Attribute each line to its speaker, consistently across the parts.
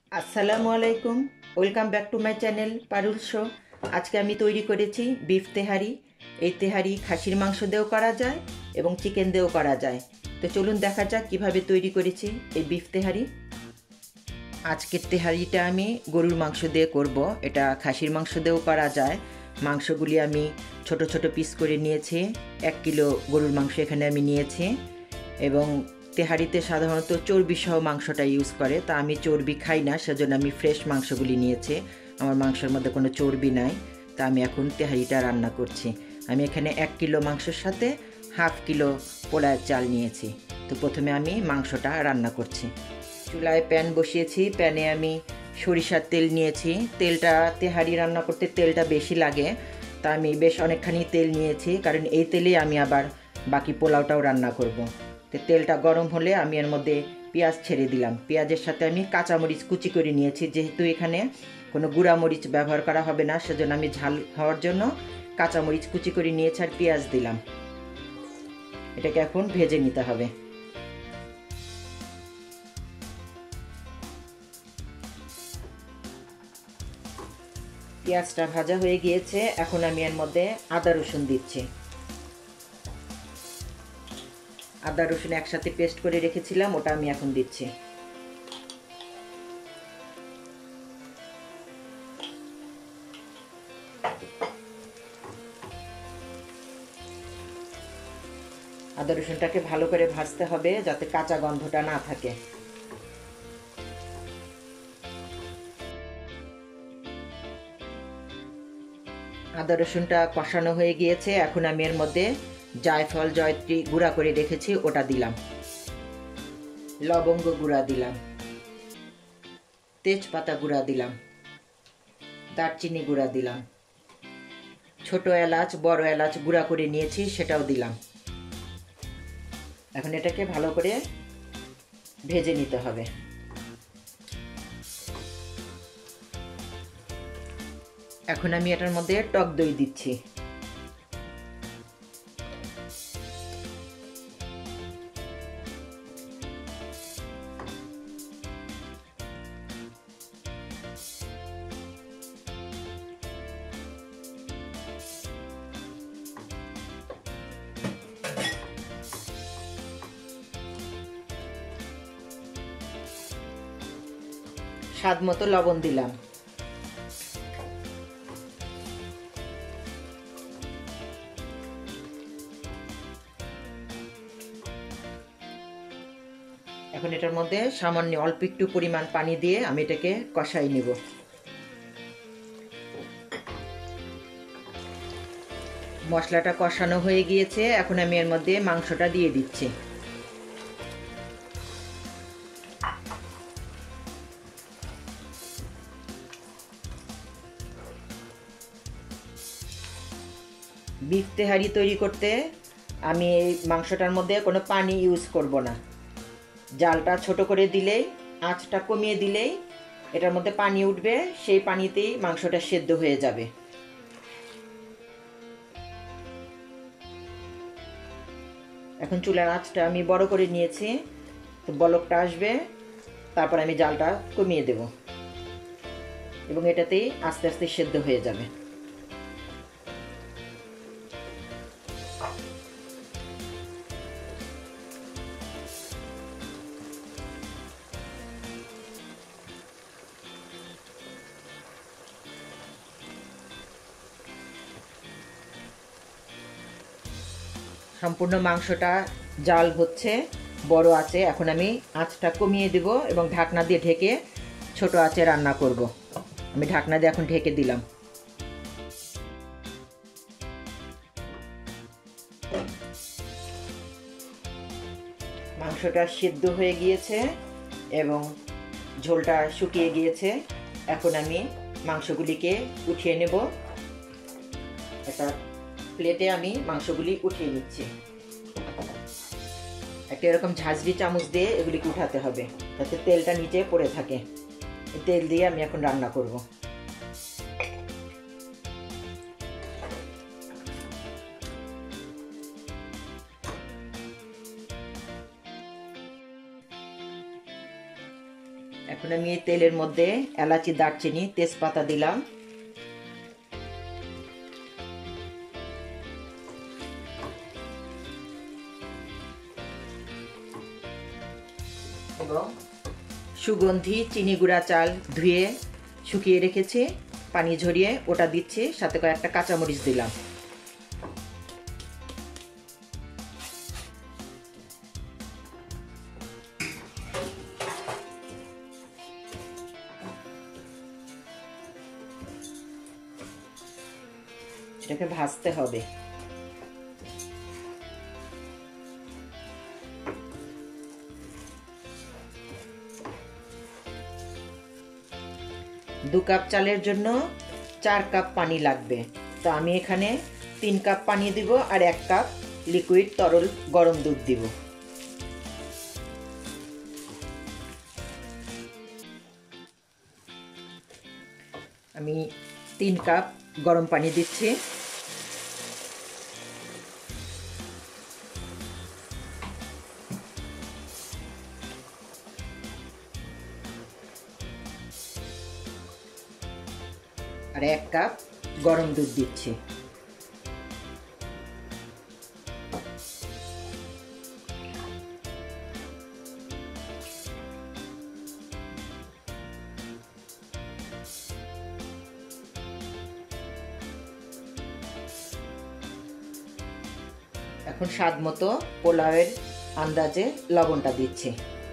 Speaker 1: আসসালামু আলাইকুম, welcome back to my channel Parul show. আজকে আমি তৈরি করেছি বিফ তেহারি। এই তেহারি খাসির মাংস দিয়েও করা যায় এবং চিকেন দিয়েও করা যায়। তো চলুন দেখা যাক কীভাবে তৈরি করেছি এই বিফ তেহারি। আজকের তেহারিটা আমি গরুর মাংস দিয়ে করব। এটা খাসির মাংস দিয়েও করা যায়। মাংসগুলি আমি ছোট ছোট পিস করে নিয়েছি। 1 কিলো গরুর মাংস এখানে আমি নিয়েছি এবং তেহারিতে সাধারণত চর্বি সহ মাংসটা ইউজ করে, তা আমি চর্বি খাই না, সেজন্য আমি ফ্রেশ মাংসগুলি নিয়েছি। আমার মাংসের মধ্যে কোনো চর্বি নাই, তা আমি এখন তেহারিটা রান্না করছি। আমি এখানে 1 কিলো মাংসের সাথে হাফ কিলো পোলার চাল নিয়েছি। তো প্রথমে আমি মাংসটা রান্না করছি। চুলায় প্যান বসিয়েছি, প্যানে আমি সরিষার তেল নিয়েছি। তেলটা তেহারি রান্না করতে তেলটা বেশি লাগে, তা আমি বেশ অনেকখানি তেল নিয়েছি, কারণ এই তেলেই আমি আবার বাকি পোলাওটাও রান্না করব। তো তেলটা গরম হলে আমি এর মধ্যে পেঁয়াজ ছেড়ে দিলাম। পেঁয়াজের সাথে আমি কাঁচামরিচ কুচি করে নিয়েছি। যেহেতু এখানে কোনো গুঁড়া মরিচ ব্যবহার করা হবে না, সেজন্য আমি ঝাল হওয়ার জন্য কাঁচামরিচ কুচি করে নিয়েছি আর পেঁয়াজ দিলাম। এটাকে এখন ভেজে নিতে হবে। পেঁয়াজটা ভাজা হয়ে গিয়েছে, এখন আমি এর মধ্যে আদা রসুন দিচ্ছি। আদা রসুন একসাথে পেস্ট করে রেখেছিলাম, ওটা আমি এখন দিচ্ছি। আদা রসুনটাকে ভালো করে ভাজতে হবে যাতে কাঁচা গন্ধটা না থাকে। আদা রসুনটা কষানো হয়ে গিয়েছে, এখন আমি এর মধ্যে জায়ফল জয়ত্রী গুঁড়া করে রেখেছি ওটা দিলাম, লবঙ্গ গুঁড়া দিলাম, তেজপাতা গুঁড়া দিলাম, দারচিনি গুঁড়া দিলাম, ছোট এলাচ বড় এলাচ গুঁড়া করে নিয়েছি সেটাও দিলাম। এখন এটাকে ভালো করে ভেজে নিতে হবে। এখন আমি এটার মধ্যে টক দই দিচ্ছি। স্বাদ মতো লবণ দিলাম। এখন এটার মধ্যে সামান্য অল্প একটু পরিমাণ পানি দিয়ে আমি এটাকে কষাই নিব। মশলাটা কষানো হয়ে গিয়েছে, এখন আমি এর মধ্যে মাংসটা দিয়ে দিচ্ছি। বিফ তেহারি তৈরি করতে আমি এই মাংসটার মধ্যে কোনো পানি ইউজ করব না। জালটা ছোট করে দিলেই, আঁচটা কমিয়ে দিলেই এটার মধ্যে পানি উঠবে, সেই পানিতেই মাংসটা সেদ্ধ হয়ে যাবে। এখন চুলার আঁচটা আমি বড় করে নিয়েছি, তো বলকটা আসবে, তারপর আমি জালটা কমিয়ে দেব এবং এটাতেই আস্তে আস্তে সেদ্ধ হয়ে যাবে। সম্পূর্ণ মাংসটা জাল হচ্ছে বড় আঁচে। এখন আমি আঁচটা কমিয়ে দেব এবং ঢাকনা দিয়ে ঢেকে ছোট আঁচে রান্না করব। আমি ঢাকনা দিয়ে এখন ঢেকে দিলাম। মাংসটা সিদ্ধ হয়ে গিয়েছে এবং ঝোলটা শুকিয়ে গিয়েছে। এখন আমি মাংসগুলিকে উঠিয়ে নেব। একটা প্লেটে আমি মাংসগুলি উঠিয়ে নিচ্ছি। একটা এরকম ঝাঁঝরি চামচ দিয়ে এগুলিকে উঠাতে হবে যাতে তেলটা নিচে পড়ে থাকে। এই তেল দিয়ে আমি এখন রান্না করব। এখন আমি এই তেলের মধ্যে এলাচি, দারচিনি, তেজপাতা দিলাম। এবং সুগন্ধি চিনি গুঁড়া চাল ধুয়ে শুকিয়ে রেখেছি, পানি ঝরিয়ে ওটা দিচ্ছি, সাথে কয়েকটা কাঁচামরিচ দিলাম। এটাকে ভাজতে হবে। দু কাপ চালের জন্য 4 কাপ পানি লাগবে, তো আমি এখানে 3 কাপ পানি দিব আর 1 কাপ লিকুইড তরল গরম দুধ দিব। আমি 3 কাপ গরম পানি দিচ্ছি। আর 1 কাপ গরম দুধ দিচ্ছি। এখন স্বাদ মতো পোলাওয়ের আন্দাজে লবণটা দিচ্ছি।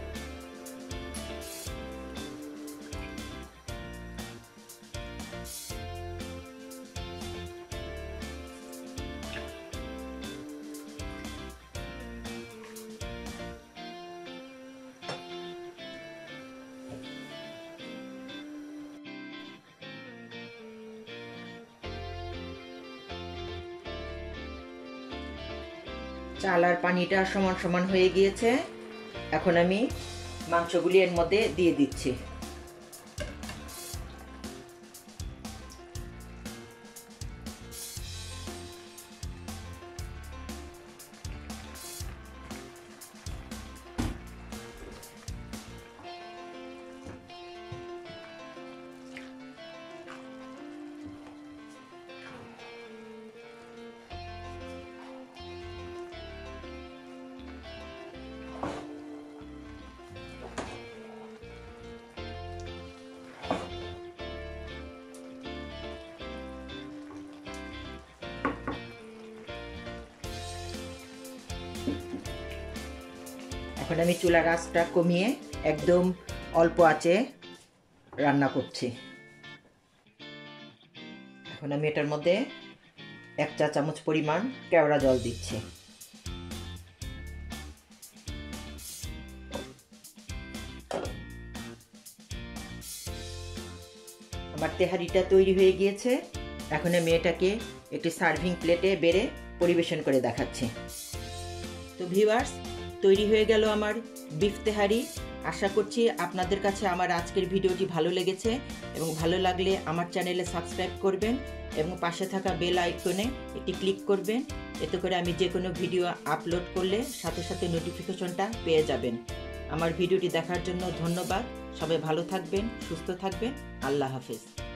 Speaker 1: চাল আর পানিটা সমান সমান হয়ে গিয়েছে। এখন আমি মাংসগুলি এর মধ্যে দিয়ে দিচ্ছি। এখন আমি চুলার আঁচটা কমিয়ে একদম অল্প আঁচে রান্না করছি। এখন আমি এটার মধ্যে 1 চা চামচ পরিমাণ কেওড়া জল দিচ্ছি। আমার তেহারিটা তৈরি হয়ে গিয়েছে। এখন আমি এটাকে একটি সার্ভিং প্লেটে বেড়ে পরিবেশন করে দেখাচ্ছি। তো ভিউয়ার্স, তৈরি হয়ে গেল আমার বিফ তেহারি। আশা করছি আপনাদের কাছে আমার আজকের ভিডিওটি ভালো লেগেছে, এবং ভালো লাগলে আমার চ্যানেলে সাবস্ক্রাইব করবেন এবং পাশে থাকা বেল আইকনে একটি ক্লিক করবেন। এতে করে আমি যে কোনো ভিডিও আপলোড করলে সাথে সাথে নোটিফিকেশনটা পেয়ে যাবেন। আমার ভিডিওটি দেখার জন্য ধন্যবাদ। সবাই ভালো থাকবেন, সুস্থ থাকবেন। আল্লাহ হাফেজ।